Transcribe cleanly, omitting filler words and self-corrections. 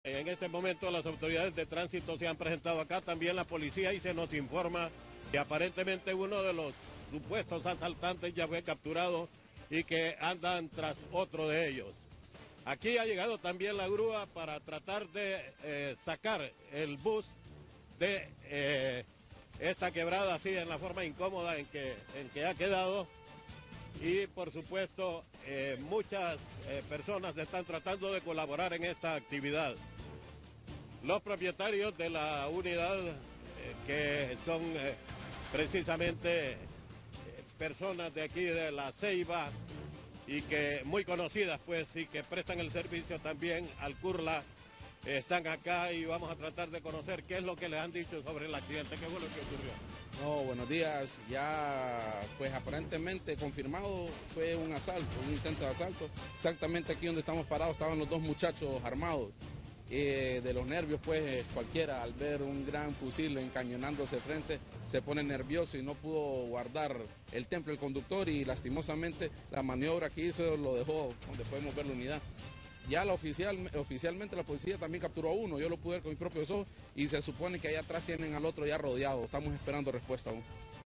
En este momento las autoridades de tránsito se han presentado acá, también la policía, y se nos informa que aparentemente uno de los supuestos asaltantes ya fue capturado y que andan tras otro de ellos. Aquí ha llegado también la grúa para tratar de sacar el bus de esta quebrada así en la forma incómoda en que ha quedado. Y por supuesto muchas personas están tratando de colaborar en esta actividad. Los propietarios de la unidad, que son precisamente personas de aquí de La Ceiba y que muy conocidas pues, y que prestan el servicio también al Curla, están acá y vamos a tratar de conocer qué es lo que les han dicho sobre el accidente, qué fue lo que ocurrió. No, buenos días. Ya, pues aparentemente confirmado fue un asalto, un intento de asalto. Exactamente aquí donde estamos parados estaban los dos muchachos armados. De los nervios, pues cualquiera al ver un gran fusil encañonándose frente se pone nervioso y no pudo guardar el temple el conductor y lastimosamente la maniobra que hizo lo dejó donde podemos ver la unidad. Ya oficialmente la policía también capturó a uno, yo lo pude ver con mis propios ojos y se supone que allá atrás tienen al otro ya rodeado. Estamos esperando respuesta aún.